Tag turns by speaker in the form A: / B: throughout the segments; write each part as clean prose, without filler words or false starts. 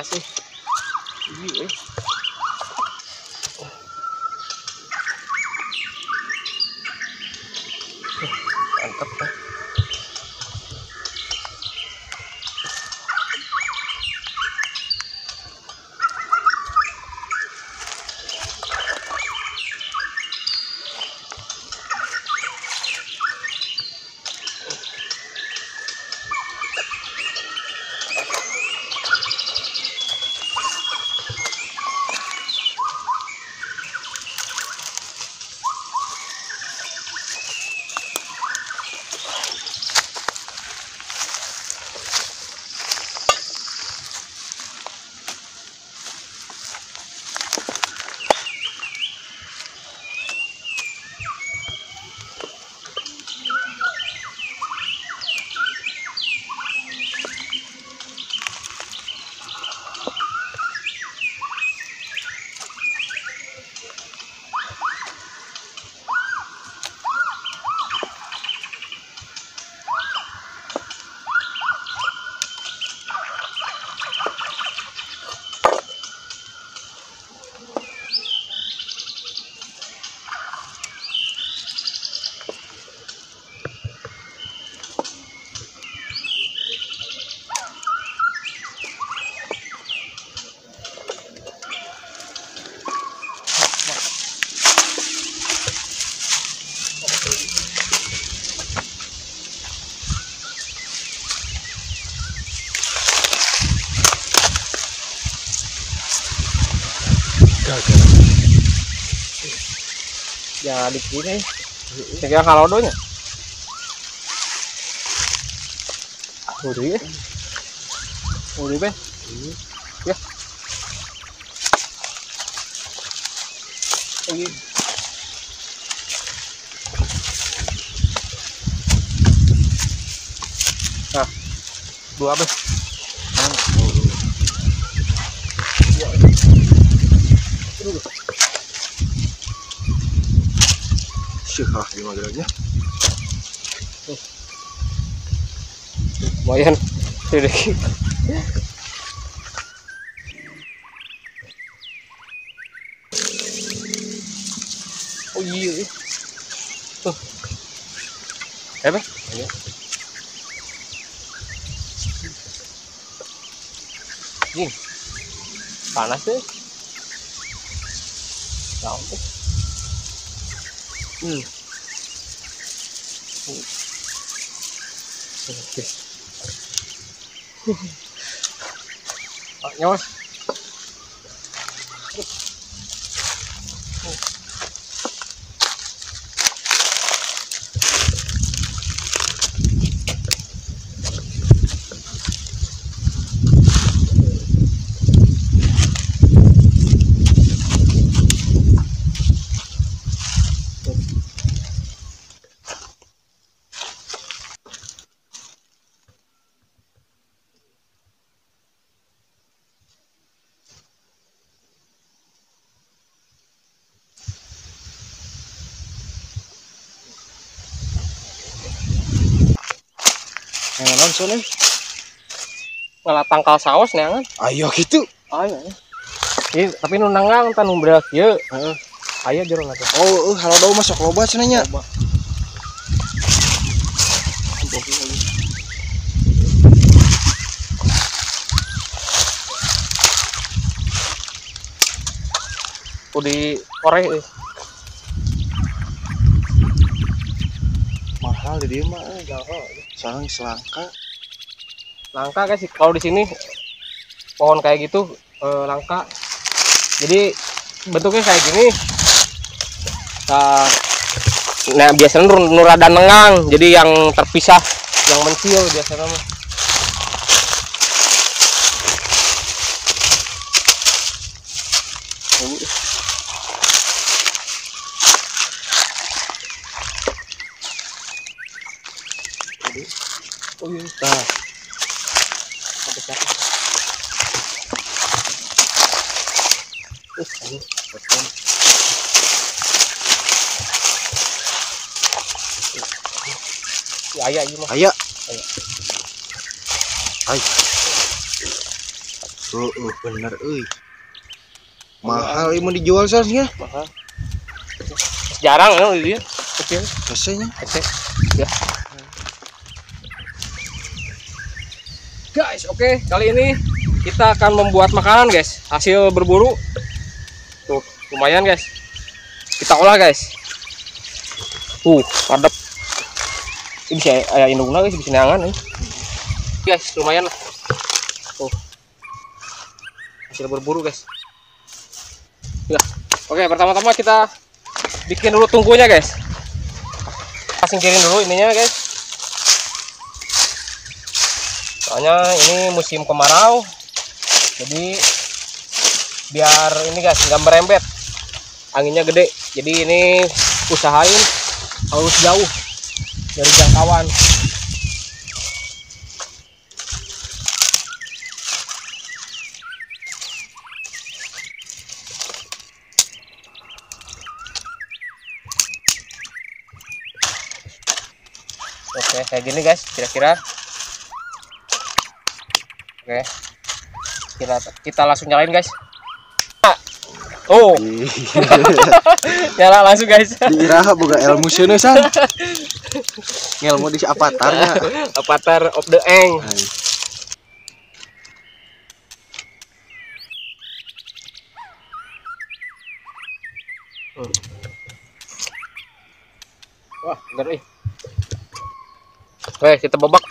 A: Iya. Mantap kan. Ya di sini saya kalau donya udah ya udah be ya lagi nah dua be
B: Syah di magernya.
A: lumayan sedikit. Oh iya tuh apa ya ini panas deh daun tuh oke nyawa
B: Yang nonton nih.
A: malah tangkal saus neangan
B: Ayo gitu.
A: ayo ini tapi nu nanggang tan beras ieu heeh aya jero na teh
B: Oh, halo dong masuk loba cenanya.
A: di koreh
B: Mahal di dia mah sarang selangka.
A: langka guys kalau di sini pohon kayak gitu langka jadi bentuknya kayak gini nah biasanya nurada nengang jadi yang terpisah yang mencil biasanya mah oh iya nah ayah ini mah
B: Aya. Ay. Bener euy. Mahal ini mau dijual soalnya.
A: Mahal. Jarang ya dia. Kecil.
B: Rasanya.
A: Kecil. Ya. Guys, oke, kali ini kita akan membuat makanan, guys. Hasil berburu. Tuh, lumayan, guys. Kita olah, guys. Padep. Ini bisa ayah indungna, guys, bisa neangan nih. Guys, lumayan lah. Tuh. Hasil berburu, guys. Ya. Oke, pertama-tama kita bikin dulu tungkunya, guys. Singkirin dulu ininya, guys. Soalnya ini musim kemarau, jadi biar ini, guys, nggak merembet, anginnya gede. Jadi ini usahain harus jauh dari jangkauan. Oke, kayak gini, guys, kira-kira. Oke, kita langsung nyalain, guys. Oh, nyala langsung, guys.
B: Diiraha boga ilmu sieun san. Ngelmu di avatarnya.
A: Avatar of the Eng. Wah, bener ih. Oke, kita babak.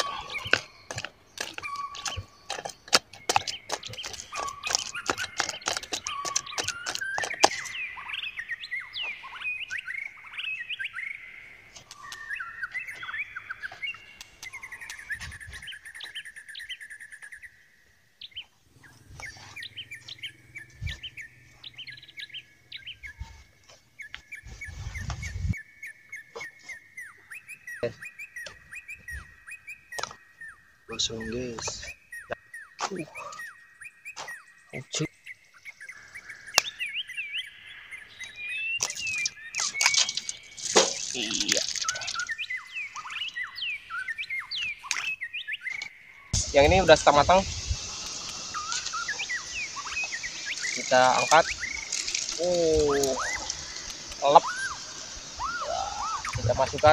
B: Kosong, guys.
A: Iya. Yang ini udah setengah matang. Kita angkat. Lep. Kita masukkan.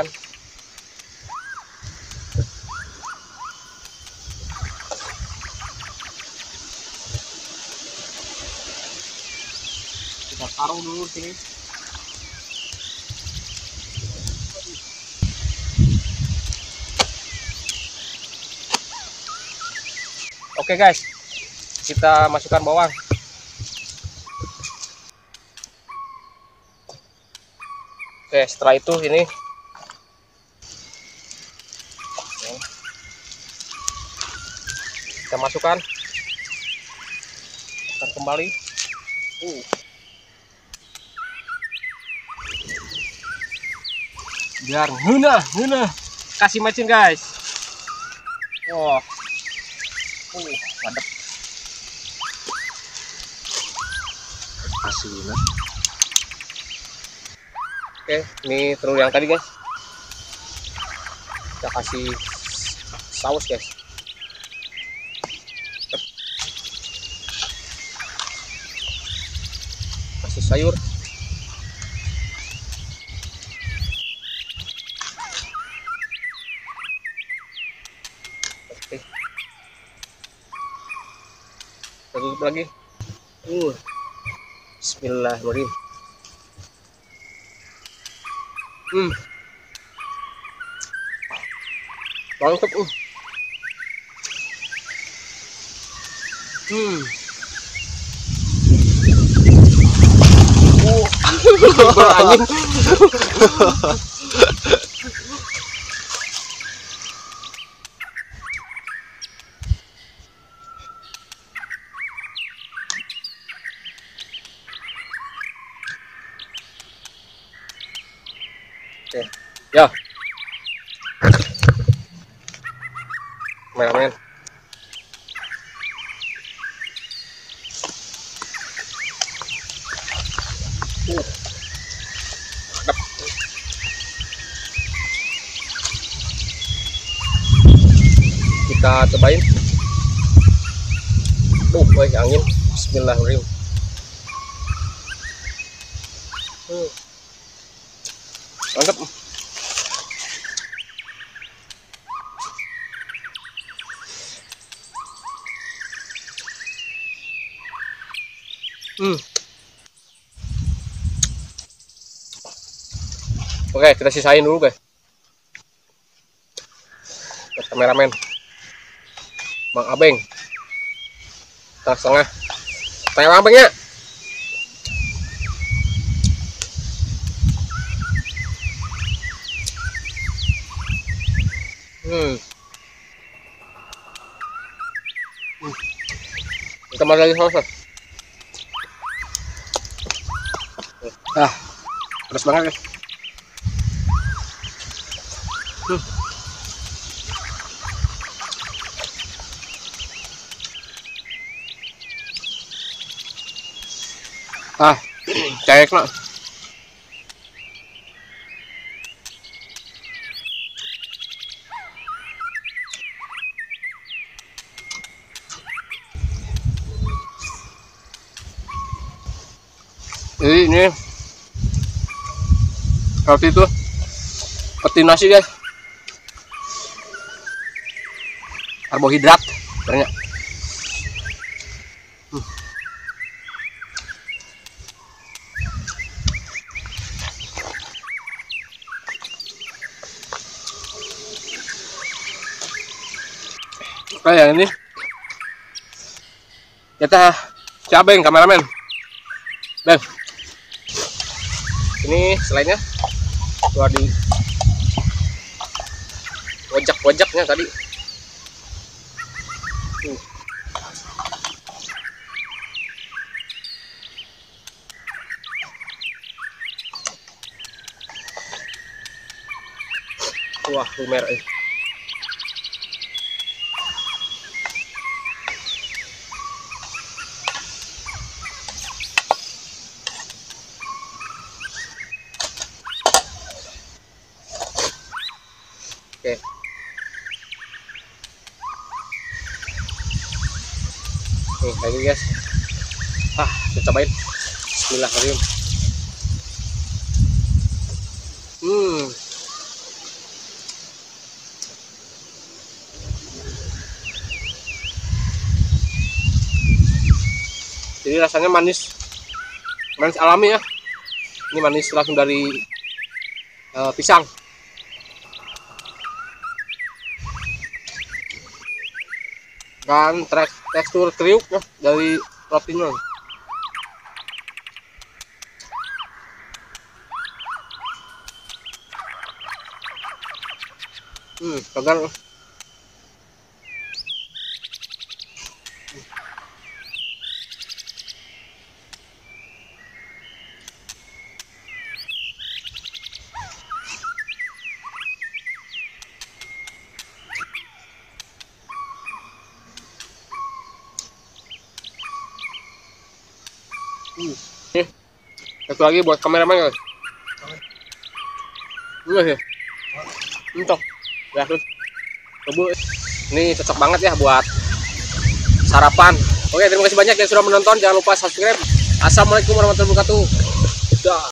A: Kita taruh dulu sini. Oke, guys, kita masukkan bawang. Oke, setelah itu ini kita masukkan kembali. Biar ngena kasih macin, guys. Wah, mantap.
B: Aslinya.
A: Oke, ini telur yang tadi, guys. Kita kasih saus, guys. Kasih sayur. Oke. Kita tutup lagi. Bismillahirrahmanirrahim. Mantap. Anjing. Oke, ya. Kameramen. Mantap. Kita cobain. Woi angin. Bismillahirrahmanirrahim. Mantap. Oke, kita sisain dulu guys. Buat kameramen Bang Abeng. Setengah-setengah. Tengah Bang Abengnya. Tambah lagi saus. Pedas banget guys. Cair nak. Jadi ini roti itu peti nasi guys, karbohidrat banyak. Oke yang ini kita cabeng kameramen. Dan ini selainnya keluar di wajak-wajaknya tadi. Wah, lumer. Oke. Nih, lagi guys. Kita cobain. Bismillahirrahmanirrahim. Jadi rasanya manis alami ya. Ini manis langsung dari pisang. Dan tekstur kriuk ya dari rotinya. Segar. Satu lagi buat kameramen guys. Ya. Cocok. Ya, ini cocok banget ya buat sarapan. Oke, terima kasih banyak yang sudah menonton. Jangan lupa subscribe. Assalamualaikum warahmatullahi wabarakatuh.